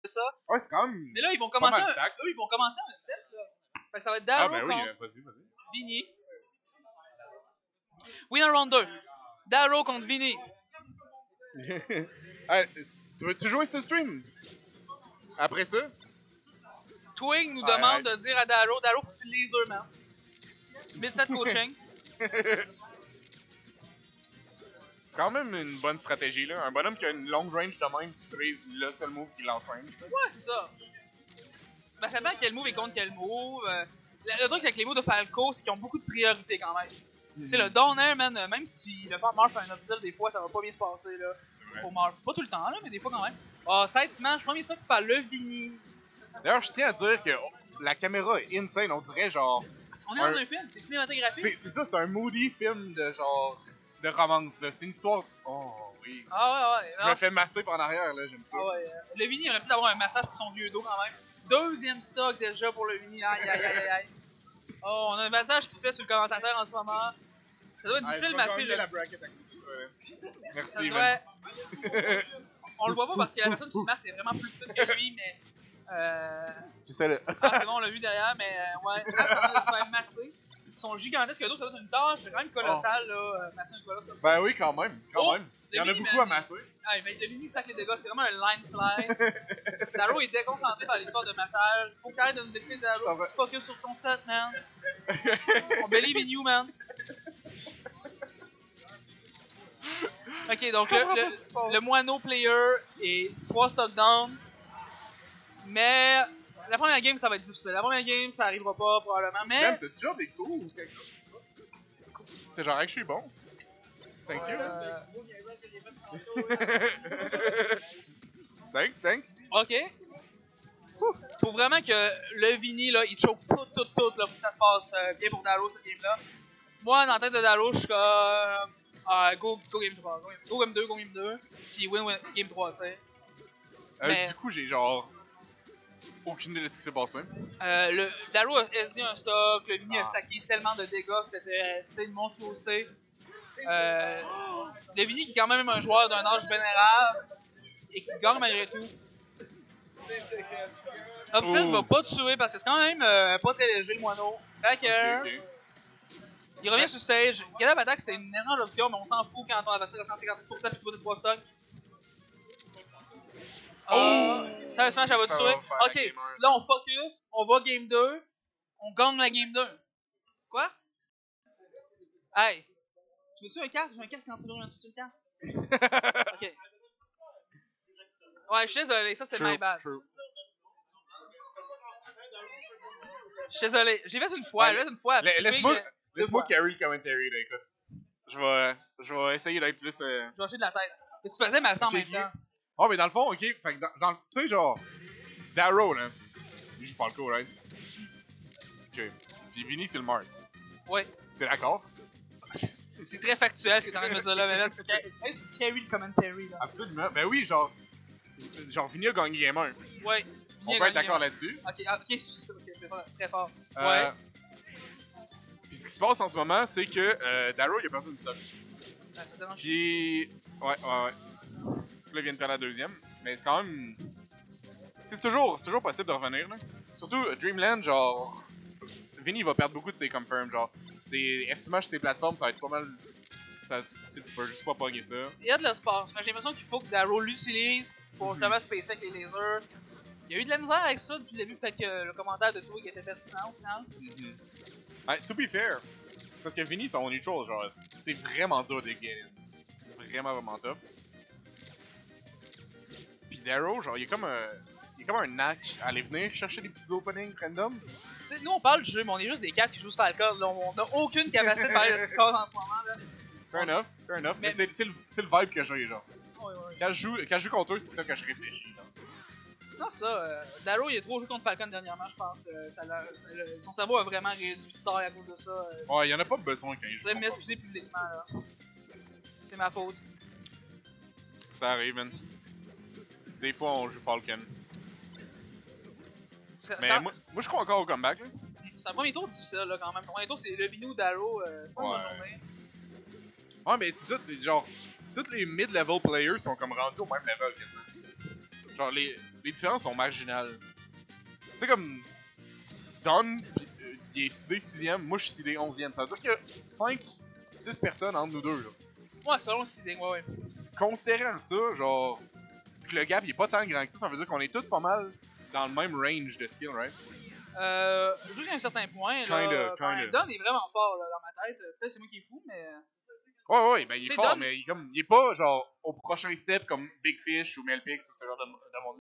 ça. Ouais, c'est quand même. Mais là, ils vont pas commencer mal stack. eux, ils vont commencer un set, là. Fait que ça va être Ah, Darrow ben oui, contre vas-y, vas-y. Vinny. Winner round 2. Darrow contre Vinny. Hey, tu veux-tu jouer ce stream? Après ça? Twig nous Ouais, demande ouais. de dire à Darrow, faut que tu le laser, man. Mid-set coaching. C'est quand même une bonne stratégie, là. Un bonhomme qui a une longue range de même, tu utilises le seul move qui l'entraîne. Ouais, c'est ça. Ben, ça dépend quel move est contre quel move. Le truc avec les moves de Falco, c'est qu'ils ont beaucoup de priorité quand même. Tu sais, le down air, man, même si le Marth fait un upsell, des fois, ça va pas bien se passer, là. Pour Marth. Pas tout le temps, là, mais des fois quand même. Ah, side smash, premier stock par le Vinny. D'ailleurs, je tiens à dire que la caméra est insane, on dirait genre. On est dans un film, c'est cinématographique. C'est ça, c'est un moody film de genre. De romance, là. C'est une histoire. Oh, oui. Ah ouais. Je me fais masser par en arrière, là, j'aime ça. Ah ouais. Le Vinny aurait pu avoir un massage pour son vieux dos quand même. Deuxième stock déjà pour le Vinny. Aïe. Oh, on a un massage qui se fait sur le commentateur en ce moment. Ça doit être difficile de masser le. La bracket à côté. Merci, Ça devrait... On le voit pas parce que la personne qui masse est vraiment plus petite que lui, mais. J'essaie de. Ah, c'est bon, on l'a vu derrière, mais ouais. Là, ça va se faire masser. Ils sont gigantesques, le dos, ça va être une tâche quand même colossale, là, masser un colosse comme ça. Ben oui, quand même. Il y en a beaucoup à masser. Ah, mais le mini stack les dégâts, c'est vraiment un line slide. Darrow est déconcentré par l'histoire de massage. Faut que t'arrêtes de nous écouter, Darrow. Tu focus sur ton set, man. On believe in you, man. Ok, donc le moineau player est 3 stocks down. Mais la première game, ça va être difficile. La première game, ça arrivera pas probablement. Mais. Même, t'as toujours des coups ou quelque chose? C'était genre que je suis bon. Thank you. Thanks. Ok. Faut vraiment que le Vinny, là, il choke tout, là, pour que ça se passe bien pour Darrow, cette game-là. Moi, dans la tête de Darrow, je suis comme. Go game 3. Go game 2, puis win game 3, tu sais. Du coup, j'ai genre. Aucune idée de ce qui s'est passé. Darrow a SD un stock, le Vinny a stacké tellement de dégâts que c'était une monstruosité. Le Vinny qui est quand même un joueur d'un âge vénérable et qui gagne malgré tout. Upset va pas tuer parce que c'est quand même pas très léger le moineau. Fait que. Il revient sur stage. Get Up Attack c'était une étrange option, mais on s'en fout quand on a passé à 156% puis tu vois 3 stocks. Ça smash, elle va tuer. Ok, là on focus, on va game 2, on gagne la game 2. Quoi? Hey, tu veux-tu un casque? J'ai un casque anti-bruit, tu veux-tu le casque? Ok. Ouais, je suis désolé, ça c'était my bad. Je suis désolé, j'ai fait une fois, Laisse-moi carry le commentary, là, écoute. Je vais essayer d'être plus. Je vais lâcher de la tête. Mais tu faisais ma sang en même temps. Oh, mais dans le fond, ok, fait que tu sais, genre, Darrow, là, il joue Falco, right? Ok. Puis Vinny, c'est le Marth. Ouais. T'es d'accord? C'est très factuel ce que t'es en train de me dire là, mais là, tu carry le commentary, là. Absolument. Ben oui, genre Vinny a gagné Game 1. Ouais. On peut être d'accord là-dessus. Ok, c'est pas très fort. Ouais. Puis ce qui se passe en ce moment, c'est que Darrow, il a perdu une stock. Ça dérange. Puis. Ouais. Là, il vient de faire la deuxième. Mais c'est quand même. C'est toujours possible de revenir, là. Surtout Dreamland, genre. Vinny va perdre beaucoup de ses confirms, genre. Des F-Smash, ses plateformes, ça va être pas mal. Tu peux juste pas pogner ça. Il y a de l'espace, mais j'ai l'impression qu'il faut que Darrow l'utilise pour justement spacer avec les lasers. Il y a eu de la misère avec ça depuis le début, peut-être que le commentaire de Twig était pertinent au final. To be fair, c'est parce que Vinny, son neutral, genre, c'est vraiment dur de get in. Vraiment tough. Puis Darrow, genre, il y a comme un knack à aller venir chercher des petits openings random. Tu sais, nous on parle du jeu, mais on est juste des gars qui jouent sur Falcon. On n'a aucune capacité de parler de ce qui se passe en ce moment. Là. Fair enough. Mais c'est le vibe que j'ai, genre. Ouais. Quand je joue contre eux, c'est ça que je réfléchis, genre. Non, ça, Darrow il a trop joué contre Falcon dernièrement, je pense. Son cerveau a vraiment réduit de taille à cause de ça. Ouais, il y en a pas besoin quand il joue. Vous allez m'excuser publiquement, là. C'est ma faute. Ça arrive, man. Des fois, on joue Falcon. Mais moi, je crois encore au comeback, là. C'est un premier tour difficile, là, quand même. Le premier tour, c'est le Vinny ou Darrow. Pas une bonne journée. Ouais, mais c'est ça, genre, tous les mid-level players sont comme rendus au même level, quasiment. Genre, les différences sont marginales. Tu sais, comme. Don, il est sidé 6ème, moi je suis sidé 11ème. Ça veut dire qu'il y a 5-6 personnes entre nous deux, là. Ouais, selon le seeding, ouais. Considérant ça, genre. Que le gap il est pas tant grand que ça veut dire qu'on est tous pas mal dans le même range de skill, right? Jusqu'à un certain point, Kinda. Don est vraiment fort là, dans ma tête. Peut-être c'est moi qui est fou, mais. Ouais, ben il est T'sais, fort, Don- mais il est pas genre au prochain step comme Big Fish ou Melpix ou ce genre de monde.